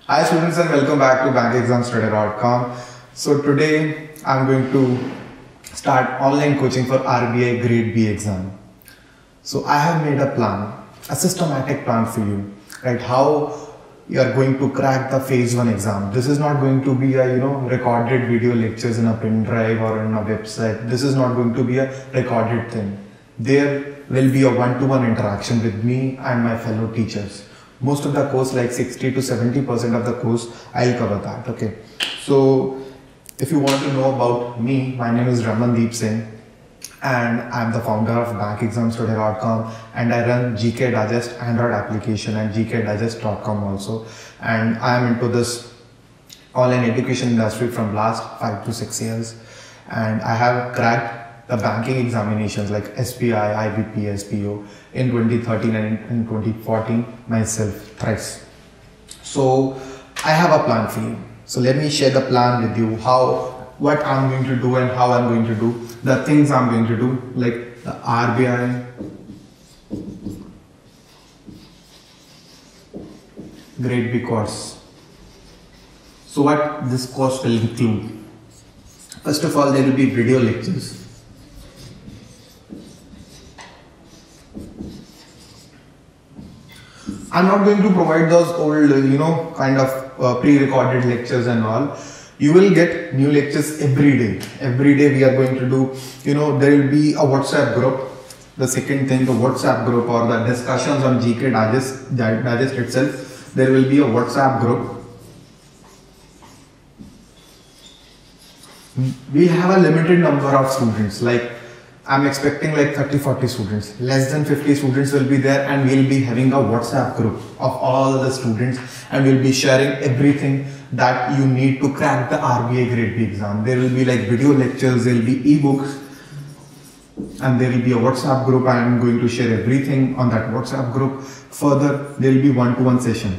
Hi students and welcome back to bankexamstudy.com. So today I'm going to start online coaching for RBI Grade B exam. So I have made a plan, a systematic plan for you, right? How you are going to crack the phase 1 exam. This is not going to be a recorded video lectures in a pen drive or on a website. This is not going to be a recorded thing. There will be a one-to-one interaction with me and my fellow teachers. Most of the course, like 60 to 70% of the course, I'll cover that. Okay. So if you want to know about me, my name is Ramandeep Singh and I'm the founder of bankexamstudy.com and I run GK Digest Android application and gkdigest.com also. And I am into this online education industry from last 5 to 6 years. And I have cracked the banking examinations like SBI, IBP, SPO in 2013 and in 2014 myself thrice. So I have a plan for you. So let me share the plan with you, what I'm going to do and how I'm going to do the things I'm going to do, like the RBI Grade B course. So what this course will include? First of all, there will be video lectures. I'm not going to provide those old, kind of pre-recorded lectures and all. You will get new lectures every day. Every day we are going to do, there will be a WhatsApp group. The second thing, the WhatsApp group or the discussions on GK Digest itself, there will be a WhatsApp group. We have a limited number of students, like I'm expecting like 30-40 students. Less than 50 students will be there and we'll be having a WhatsApp group of all the students and we'll be sharing everything that you need to crack the RBI Grade B exam. There will be like video lectures, there will be ebooks and there will be a WhatsApp group. I am going to share everything on that WhatsApp group. Further, there will be one-to-one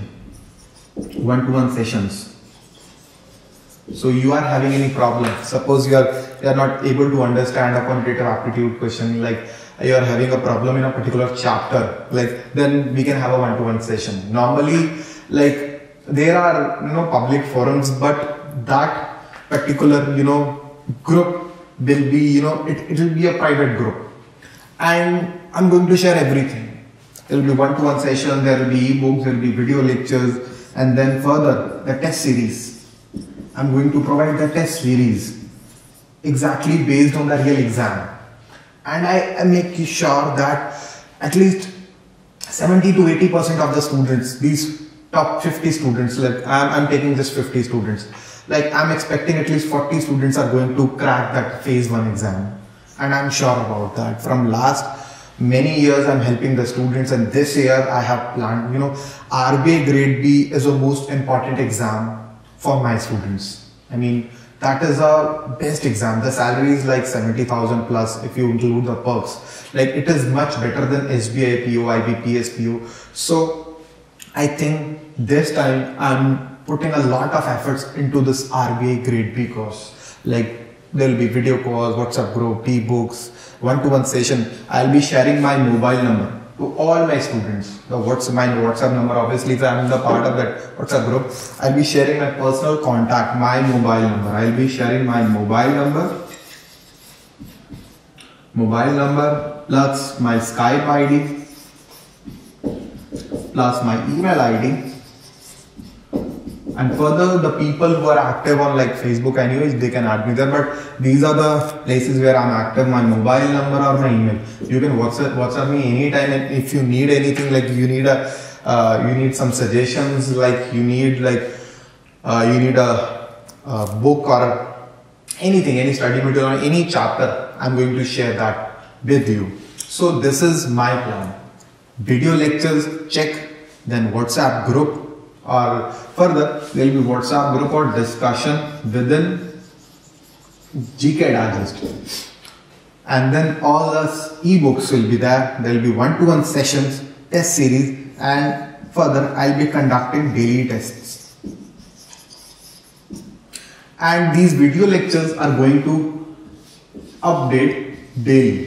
sessions. So you are having any problem, suppose you are not able to understand a quantitative aptitude question, like you are having a problem in a particular chapter, like then we can have a one-to-one session. Normally, like there are public forums, but that particular group will be it will be a private group, and I'm going to share everything. There will be one-to-one session, there will be ebooks, there will be video lectures, and then further the test series. I'm going to provide the test series exactly based on the real exam. And I make sure that at least 70 to 80% of the students, these top 50 students, like I'm taking just 50 students, like I'm expecting at least 40 students are going to crack that phase 1 exam. And I'm sure about that. From last many years I'm helping the students, and this year I have planned, RBI Grade B is the most important exam for my students. I mean, that is our best exam. The salary is like 70,000 plus if you include the perks. Like it is much better than SBI, PO, IBP, SPO. So I think this time I'm putting a lot of efforts into this RBI Grade B course. Like there will be video calls, WhatsApp group, ebooks, one-to-one session. I'll be sharing my mobile number to all my students. My WhatsApp number, obviously if I'm the part of that WhatsApp group, I'll be sharing my personal contact, my mobile number. I'll be sharing my mobile number plus my Skype ID plus my email ID. And further, the people who are active on like Facebook anyways, they can add me there. But these are the places where I'm active, my mobile number or my email. You can WhatsApp me anytime, and if you need anything, like you need some suggestions, like you need a book or anything, any study material or any chapter, I'm going to share that with you. So this is my plan. Video lectures, check, then WhatsApp group, or further there will be WhatsApp group or discussion within GK Digest, and then all the ebooks will be there. There will be one-to-one sessions, test series, and further I'll be conducting daily tests. And these video lectures are going to update daily.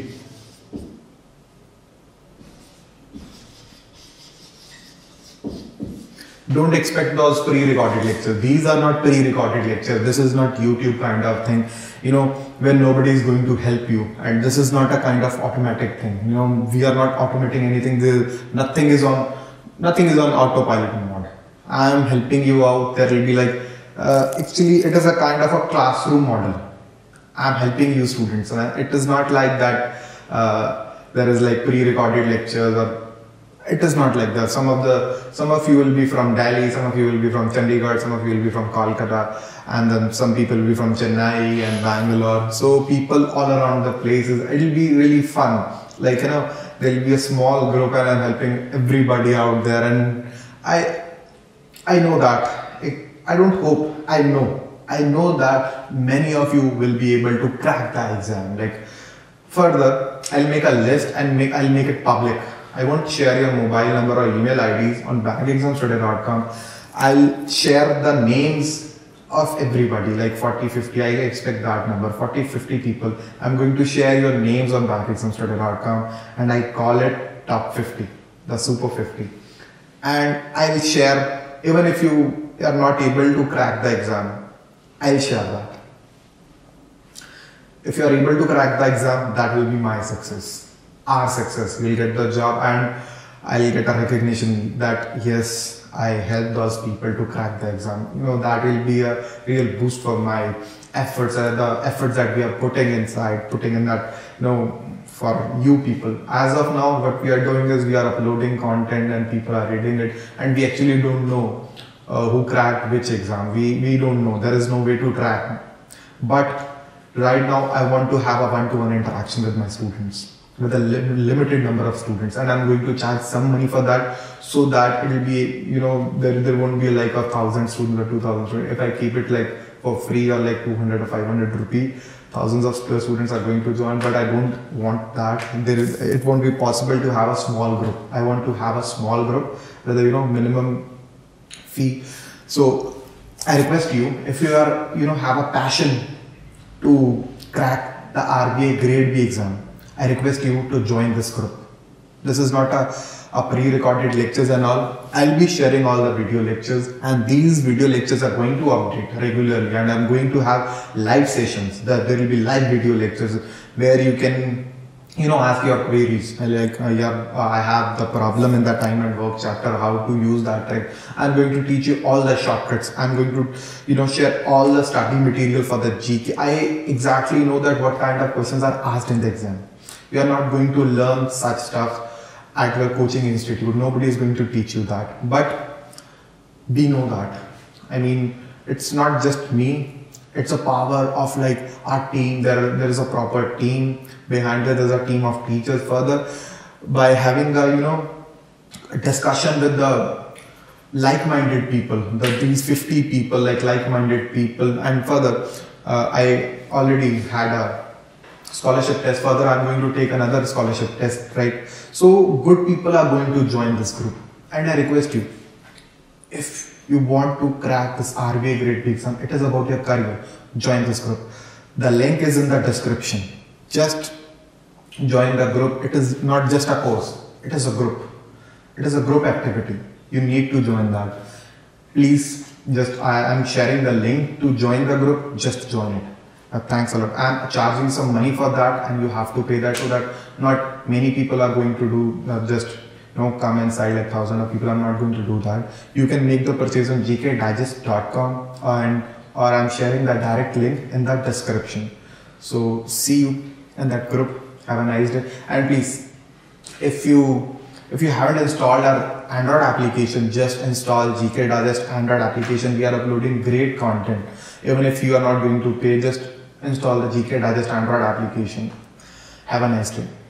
Don't expect those pre-recorded lectures. These are not pre-recorded lectures. This is not YouTube kind of thing, where nobody is going to help you. And this is not a kind of automatic thing. We are not automating anything. Nothing is on autopilot mode. I am helping you out. There will be actually it is a kind of a classroom model. I am helping you students. It is not like that there is pre-recorded lectures, or it is not like that. Some of you will be from Delhi, some of you will be from Chandigarh, some of you will be from Kolkata, and then some people will be from Chennai and Bangalore. So people all around the places. It will be really fun. There will be a small group, and I'm helping everybody out there. And I know that. I know that many of you will be able to crack the exam. Further, I'll make a list and I'll make it public. I won't share your mobile number or email IDs on bankexamstoday.com. I'll share the names of everybody, 40, 50. I expect that number, 40, 50 people. I'm going to share your names on bankexamstoday.com, and I call it top 50, the super 50. And I will share, even if you are not able to crack the exam, I'll share that. If you are able to crack the exam, that will be my success, our success. We'll get the job, and I'll get a recognition that yes, I helped those people to crack the exam. That will be a real boost for my efforts, the efforts that we are putting in that, for you people. As of now, what we are doing is we are uploading content and people are reading it, and we actually don't know who cracked which exam. We don't know. There is no way to track. But right now, I want to have a one-to-one interaction with my students, with a limited number of students, and I'm going to charge some money for that, so that it will be, there won't be 1,000 students or 2,000 students. If I keep it for free, or 200 or 500 rupee, thousands of students are going to join, but I don't want that. It won't be possible to have a small group. I want to have a small group with a minimum fee. So I request you, if you are have a passion to crack the RBI Grade B exam, I request you to join this group. This is not a pre-recorded lectures and all. I'll be sharing all the video lectures, and these video lectures are going to update regularly, and I'm going to have live sessions. There will be live video lectures where you can ask your queries. I have the problem in the time and work chapter, how to use that. I'm going to teach you all the shortcuts. I'm going to share all the study material for the GK. I exactly know that what kind of questions are asked in the exam. You are not going to learn such stuff at your coaching institute. Nobody is going to teach you that. But we know that. It's not just me. It's a power of our team. There is a proper team behind it. There's a team of teachers. Further, by having a discussion with the like-minded people, these 50 people, like-minded people, and further, I already had a scholarship test. Further, I'm going to take another scholarship test, right? So good people are going to join this group, and I request you, if you want to crack this RBI Grade B exam, it is about your career, join this group. The link is in the description. Just join the group. It is not just a course, it is a group. It is a group activity. You need to join that. Please, I am sharing the link to join the group. Just join it. Thanks a lot. I am charging some money for that, and you have to pay that, so that not many people are going to do come inside 1,000 of people. I'm not going to do that. You can make the purchase on gkdigest.com, or I'm sharing the direct link in the description. So see you in that group. Have a nice day. And please, if you haven't installed our Android application, just install GK Digest Android application. We are uploading great content. Even if you are not going to pay, just install the GK Digest Android application. Have a nice day.